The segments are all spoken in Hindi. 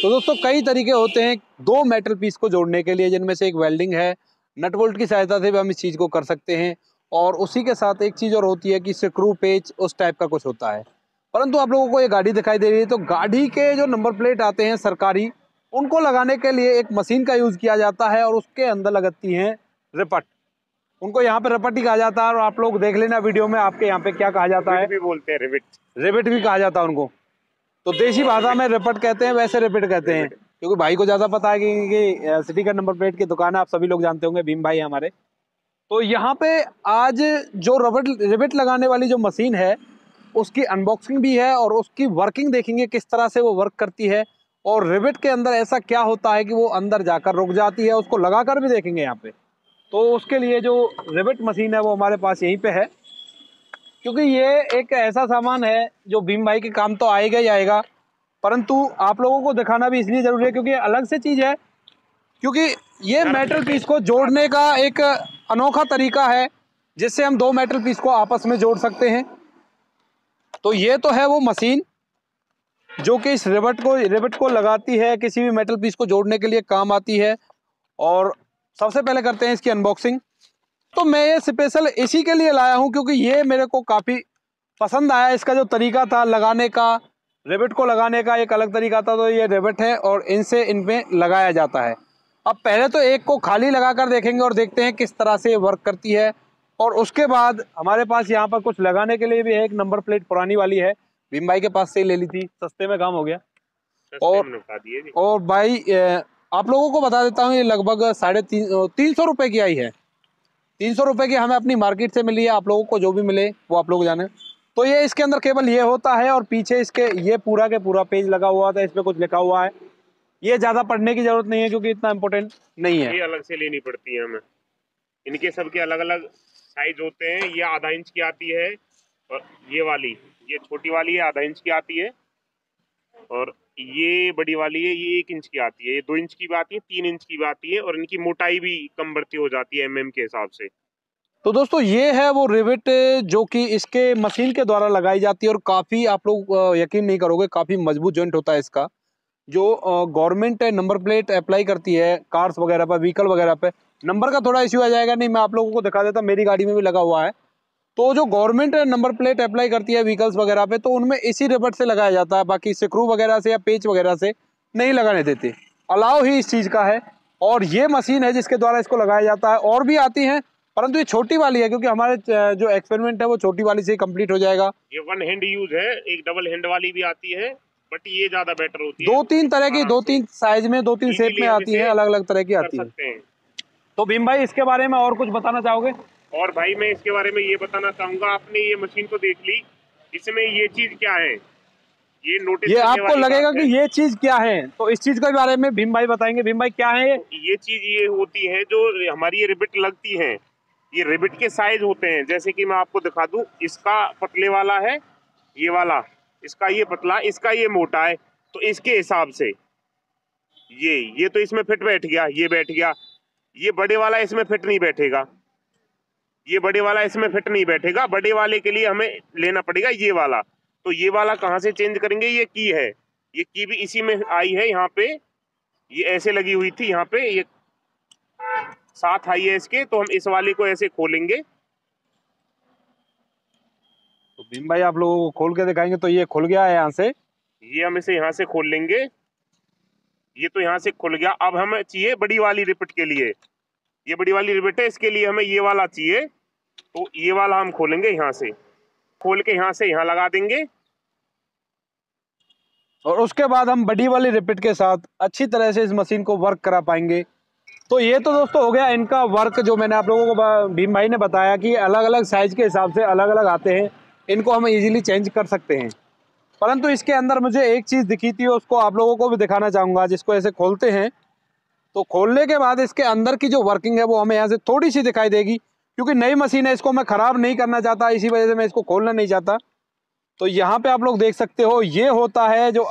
तो दोस्तों कई तरीके होते हैं दो मेटल पीस को जोड़ने के लिए, जिनमें से एक वेल्डिंग है। नट बोल्ट की सहायता से भी हम इस चीज़ को कर सकते हैं, और उसी के साथ एक चीज़ और होती है कि स्क्रू पेच उस टाइप का कुछ होता है। परंतु आप लोगों को ये गाड़ी दिखाई दे रही है, तो गाड़ी के जो नंबर प्लेट आते हैं सरकारी, उनको लगाने के लिए एक मशीन का यूज़ किया जाता है और उसके अंदर लगती हैं रिपट। उनको यहाँ पे रिपट ही कहा जाता है, और आप लोग देख लेना वीडियो में आपके यहाँ पे क्या कहा जाता है। भी बोलते हैं रिविट, रिविट भी कहा जाता है उनको। तो देसी भाषा में रिपट कहते हैं, वैसे रिपट कहते हैं, क्योंकि भाई को ज़्यादा पता है कि सिटी का नंबर प्लेट की दुकान है, आप सभी लोग जानते होंगे, भीम भाई हमारे। तो यहाँ पे आज जो रिविट लगाने वाली जो मशीन है, उसकी अनबॉक्सिंग भी है और उसकी वर्किंग देखेंगे किस तरह से वो वर्क करती है, और रिविट के अंदर ऐसा क्या होता है कि वो अंदर जाकर रुक जाती है, उसको लगाकर भी देखेंगे यहाँ पे। तो उसके लिए जो रिविट मशीन है वो हमारे पास यहीं पे है, क्योंकि ये एक ऐसा सामान है जो भीम भाई के काम तो आएगा ही आएगा, परंतु आप लोगों को दिखाना भी इसलिए ज़रूरी है क्योंकि ये अलग से चीज़ है, क्योंकि ये मेटल पीस को जोड़ने का एक अनोखा तरीका है जिससे हम दो मेटल पीस को आपस में जोड़ सकते हैं। तो ये तो है वो मशीन जो कि इस रिवेट को लगाती है, किसी भी मेटल पीस को जोड़ने के लिए काम आती है। और सबसे पहले करते हैं इसकी अनबॉक्सिंग। तो मैं ये स्पेशल इसी के लिए लाया हूँ क्योंकि ये मेरे को काफ़ी पसंद आया। इसका जो तरीका था लगाने का, रिवेट को लगाने का एक अलग तरीका था। तो ये रिवेट है और इनसे इनमें लगाया जाता है। अब पहले तो एक को खाली लगा कर देखेंगे और देखते हैं किस तरह से ये वर्क करती है, और उसके बाद हमारे पास यहाँ पर कुछ लगाने के लिए भी है। एक नंबर प्लेट पुरानी वाली है, भीम भाई के पास से ही ले ली थी, सस्ते में काम हो गया। और भाई आप लोगों को बता देता हूँ, ये लगभग 350 रुपये की आई है। 300 रुपये की हमें अपनी मार्केट से मिली है। आप लोगों को जो भी मिले वो आप लोग जाने। तो ये इसके अंदर केवल ये होता है और पीछे इसके ये पूरा के पूरा पेज लगा हुआ था, इस पर कुछ लिखा हुआ है। ये ज़्यादा पढ़ने की जरूरत नहीं है क्योंकि इतना इम्पोर्टेंट नहीं है। ये अलग से लेनी पड़ती है हमें। इनके सबके अलग अलग साइज होते हैं। ये आधा इंच की आती है, और ये वाली, ये छोटी वाली है, आधा इंच की आती है, और ये बड़ी वाली है, ये 1 इंच की आती है। ये 2 इंच की भी आती है, 3 इंच की भी आती है, और इनकी मोटाई भी कम बढ़ती हो जाती है mm के हिसाब से। तो दोस्तों ये है वो रिवेट जो कि इसके मशीन के द्वारा लगाई जाती है, और काफ़ी आप लोग यकीन नहीं करोगे, काफ़ी मजबूत जॉइंट होता है इसका। जो गवर्नमेंट नंबर प्लेट अप्लाई करती है कार्स वगैरह पर, व्हीकल वगैरह पे, नंबर का थोड़ा इश्यू आ जाएगा, नहीं मैं आप लोगों को दिखा देता, मेरी गाड़ी में भी लगा हुआ है। तो जो गवर्नमेंट नंबर प्लेट अप्लाई करती है व्हीकल्स वगैरह पे, तो उनमें इसी रिवेट से लगाया जाता है। बाकी स्क्रू वगैरह से या पेच वगैरह से नहीं लगाने देते, अलाव ही इस चीज़ का है। और ये मशीन है जिसके द्वारा इसको लगाया जाता है। और भी आती हैं, परंतु ये छोटी वाली है क्योंकि हमारे जो एक्सपेरिमेंट है वो छोटी वाली से ही कंप्लीट हो जाएगा। ये 1 हैंड यूज है, एक डबल हैंड वाली भी आती है, बट ये ज्यादा बेटर होती है। 2-3 तरह की, 2-3 साइज में, 2-3 शेप में आती है, अलग अलग तरह की आती है। तो भीम भाई इसके बारे में और कुछ बताना चाहोगे? और भाई मैं इसके बारे में ये बताना चाहूंगा, आपने ये मशीन तो देख ली, इसमें ये चीज क्या है, ये नोटिस, ये आपको लगेगा कि ये चीज क्या है, तो इस चीज के बारे में भीम भाई बताएंगे। भीम भाई क्या है ये चीज? ये होती है जो हमारी ये रिबिट लगती है, ये रिबिट के साइज होते हैं। जैसे कि मैं आपको दिखा दूं, इसका पतले वाला है ये वाला, इसका ये पतला, इसका ये मोटा है। तो इसके हिसाब से ये तो इसमें फिट बैठ गया, ये बैठ गया। ये बड़े वाला इसमें फिट नहीं बैठेगा, ये बड़े वाला इसमें फिट नहीं बैठेगा। बड़े वाले के लिए हमें लेना पड़ेगा ये वाला। तो ये वाला कहाँ से चेंज करेंगे? ये की है, ये की भी इसी में आई है। यहाँ पे ये ऐसे लगी हुई थी, यहाँ पे ये साथ आई है इसके। तो हम इस वाले को ऐसे खोलेंगे। तो भीम भाई आप लोगों को खोल के दिखाएंगे। तो ये खुल गया है यहाँ से, ये हम इसे यहाँ से खोल लेंगे। ये तो यहाँ से खुल गया। अब हमें चाहिए बड़ी वाली रिपिट के लिए, ये बड़ी वाली रिपिट है, इसके लिए हमें ये वाला चाहिए। तो ये वाला हम खोलेंगे, यहाँ से खोल के यहाँ से यहाँ लगा देंगे, और उसके बाद हम बड़ी वाली रिपिट के साथ अच्छी तरह से इस मशीन को वर्क करा पाएंगे। तो ये तो दोस्तों हो गया इनका वर्क, जो मैंने आप लोगों को भीम भाई ने बताया कि अलग अलग साइज के हिसाब से अलग अलग आते हैं, इनको हम इजीली चेंज कर सकते हैं। परंतु इसके अंदर मुझे एक चीज़ दिखी थी, उसको आप लोगों को भी दिखाना चाहूँगा। जिसको ऐसे खोलते हैं तो खोलने के बाद इसके अंदर की जो वर्किंग है वो हमें यहाँ से थोड़ी सी दिखाई देगी, क्योंकि नई मशीन है, इसको मैं ख़राब नहीं करना चाहता, इसी वजह से मैं इसको खोलना नहीं चाहता। तो यहाँ पे आप लोग देख सकते हो, ये होता है जो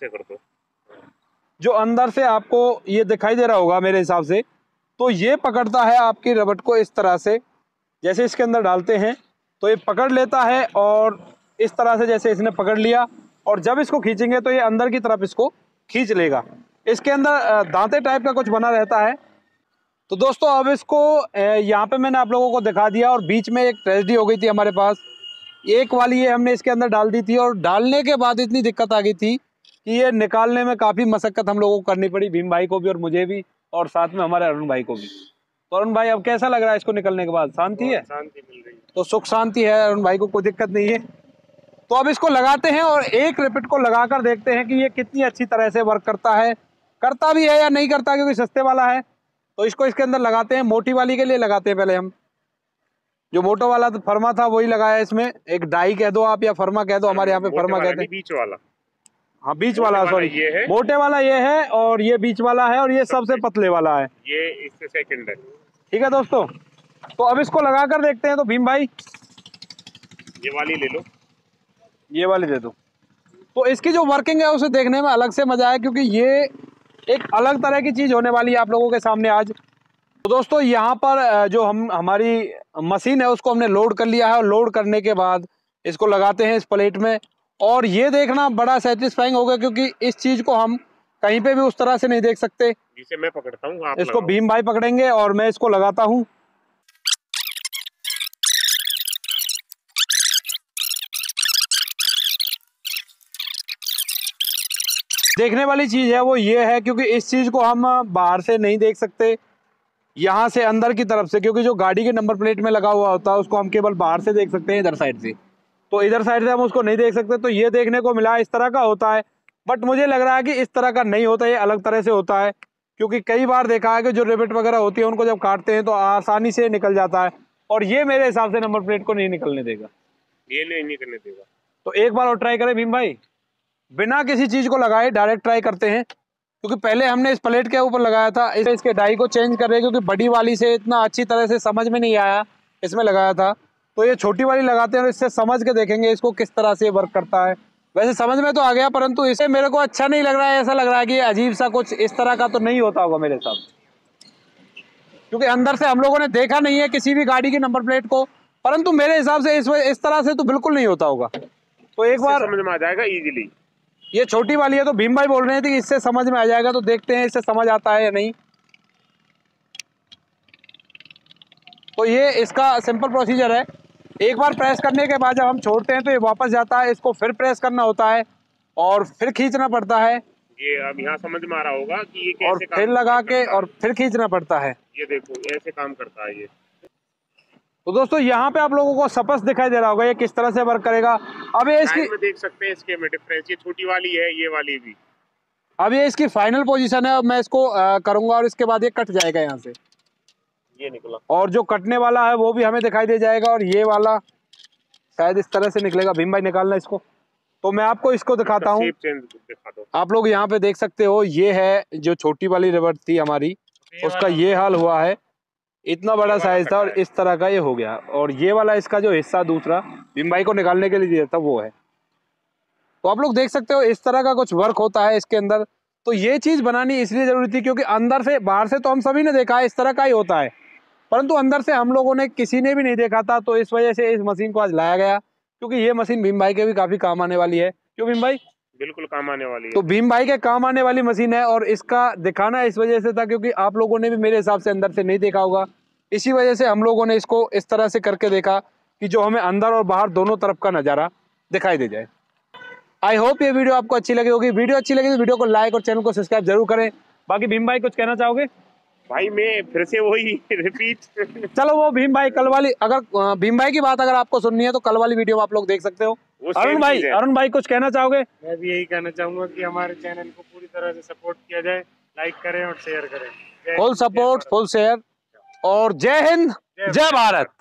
अंदर से आपको ये दिखाई दे रहा होगा मेरे हिसाब से। तो ये पकड़ता है आपकी रबड़ को इस तरह से, जैसे इसके अंदर डालते हैं तो ये पकड़ लेता है, और इस तरह से जैसे इसने पकड़ लिया, और जब इसको खींचेंगे तो ये अंदर की तरफ इसको खींच लेगा। इसके अंदर दांते टाइप का कुछ बना रहता है। तो दोस्तों अब इसको यहाँ पे मैंने आप लोगों को दिखा दिया, और बीच में एक ट्रेजेडी हो गई थी हमारे पास। एक वाली ये हमने इसके अंदर डाल दी थी, और डालने के बाद इतनी दिक्कत आ गई थी कि ये निकालने में काफ़ी मशक्कत हम लोगों को करनी पड़ी, भीम भाई को भी और मुझे भी, और साथ में हमारे अरुण भाई को भी। तो अरुण भाई अब कैसा लग रहा है इसको निकलने के बाद? शांति है? शांति मिल रही है। तो सुख शांति है, अरुण भाई को कोई दिक्कत नहीं है। तो अब इसको लगाते हैं और एक रिपिट को लगाकर देखते हैं कि ये कितनी अच्छी तरह से वर्क करता है, करता भी है या नहीं करता, क्योंकि सस्ते वाला है। तो इसको इसके अंदर लगाते हैं, मोटी वाली के लिए लगाते हैं पहले हम। जो मोटा वाला तो फर्मा था वही लगाया इसमें, एक डाई कह दो आप या फर्मा कह दो, हमारे यहाँ पे फर्मा कहते हैं। बीच वाला, हाँ बीच वाला, सॉरी मोटे वाला ये है, और ये बीच वाला है, और ये सबसे पतले वाला है, ये इससे सेकंड है। ठीक है दोस्तों, तो अब इसको लगा कर देखते हैं। तो भीम भाई ये वाली ले लो, ये वाली दे दो। तो इसकी जो वर्किंग है उसे देखने में अलग से मजा है, क्योंकि ये एक अलग तरह की चीज होने वाली है आप लोगों के सामने आज। तो दोस्तों यहाँ पर जो हमारी मशीन है उसको हमने लोड कर लिया है, और लोड करने के बाद इसको लगाते हैं इस प्लेट में। और ये देखना बड़ा सेटिस्फाइंग होगा, क्योंकि इस चीज को हम कहीं पे भी उस तरह से नहीं देख सकते। जिसे मैं पकड़ता हूँ, इसको भीम भाई पकड़ेंगे और मैं इसको लगाता हूँ। देखने वाली चीज है वो ये है, क्योंकि इस चीज को हम बाहर से नहीं देख सकते, यहाँ से अंदर की तरफ से, क्योंकि जो गाड़ी के नंबर प्लेट में लगा हुआ होता है उसको हम केवल बाहर से देख सकते हैं, इधर साइड से। तो इधर साइड से हम उसको नहीं देख सकते। तो ये देखने को मिला इस तरह का होता है, बट मुझे लग रहा है कि इस तरह का नहीं होता, ये अलग तरह से होता है। क्योंकि कई बार देखा है कि जो रिबिट वगैरह होती है उनको जब काटते हैं तो आसानी से निकल जाता है, और ये मेरे हिसाब से नंबर प्लेट को नहीं निकलने देगा, ये नहीं निकलने देगा। तो एक बार और ट्राई करें भीम भाई, बिना किसी चीज को लगाए डायरेक्ट ट्राई करते हैं। क्योंकि पहले हमने इस प्लेट के ऊपर लगाया था, इसके डाई को चेंज कर रहे हैं, क्योंकि बड़ी वाली से इतना अच्छी तरह से समझ में नहीं आया इसमें लगाया था। तो ये छोटी वाली लगाते हैं और इससे समझ के देखेंगे इसको किस तरह से वर्क करता है। वैसे समझ में तो आ गया, परंतु इसे मेरे को अच्छा नहीं लग रहा है, ऐसा लग रहा है कि अजीब सा कुछ इस तरह का तो नहीं होता होगा मेरे हिसाब से, क्योंकि अंदर से हम लोगों ने देखा नहीं है किसी भी गाड़ी की नंबर प्लेट को। परंतु मेरे हिसाब से इस तरह से तो बिल्कुल नहीं होता होगा। तो एक बार समझ में आ जाएगा इजीली। ये छोटी वाली है, तो भीम भाई बोल रहे थे कि इससे समझ में आ जाएगा, तो देखते हैं इससे समझ आता है या नहीं। तो ये इसका सिंपल प्रोसीजर है, एक बार प्रेस करने के बाद जब हम छोड़ते हैं तो ये वापस जाता है, इसको फिर प्रेस करना होता है और फिर खींचना पड़ता है। ये अब यहाँ समझ में आ रहा होगा कि ये कैसे और फिर लगा के और फिर खींचना पड़ता है। ये देखो ऐसे काम करता है ये। तो दोस्तों यहाँ पे आप लोगों को स्पष्ट दिखाई दे रहा होगा ये किस तरह से वर्क करेगा। अब ये इसकी देख सकते हैं इसके में डिफरेंस, ये छोटी वाली है, ये वाली भी। अब ये इसकी फाइनल पोजीशन है। अब मैं इसको करूंगा और इसके बाद ये कट जाएगा यहाँ से, ये निकला, और जो कटने वाला है वो भी हमें दिखाई दे जाएगा, और ये वाला शायद इस तरह से निकलेगा। भीम भाई निकालना इसको, तो मैं आपको इसको दिखाता हूँ, आप लोग यहाँ पे देख सकते हो। ये है जो छोटी वाली रबड़ थी हमारी, उसका ये हाल हुआ है, इतना बड़ा साइज था और इस तरह का ये हो गया। और ये वाला इसका जो हिस्सा दूसरा भीम भाई को निकालने के लिए दिया था वो है। तो आप लोग देख सकते हो इस तरह का कुछ वर्क होता है इसके अंदर। तो ये चीज बनानी इसलिए जरूरी थी क्योंकि अंदर से, बाहर से तो हम सभी ने देखा है इस तरह का ही होता है, परंतु अंदर से हम लोगों ने किसी ने भी नहीं देखा था। तो इस वजह से इस मशीन को आज लाया गया, क्योंकि ये मशीन भीम भाई के भी काफी काम आने वाली है। क्यों भीम भाई? बिल्कुल काम आने वाली है। तो भीम भाई के काम आने वाली मशीन है, और इसका दिखाना इस वजह से था क्योंकि आप लोगों ने भी मेरे हिसाब से अंदर से नहीं देखा होगा। इसी वजह से हम लोगों ने इसको इस तरह से करके देखा कि जो हमें अंदर और बाहर दोनों तरफ का नज़ारा दिखाई दे जाए। आई होप ये वीडियो आपको अच्छी लगी होगी। वीडियो अच्छी लगी तो वीडियो को लाइक और चैनल को सब्सक्राइब जरूर करें। बाकी भीम भाई कुछ कहना चाहोगे? भाई मैं फिर से वही रिपीट चलो वो भीम भाई कल वाली, अगर भीम भाई की बात अगर आपको सुननी है तो कल वाली वीडियो आप लोग देख सकते हो। अरुण भाई कुछ कहना चाहोगे? मैं भी यही कहना चाहूंगा कि हमारे चैनल को पूरी तरह से सपोर्ट किया जाए, लाइक करें और शेयर करें। फुल सपोर्ट, फुल शेयर, और जय हिंद, जय भारत।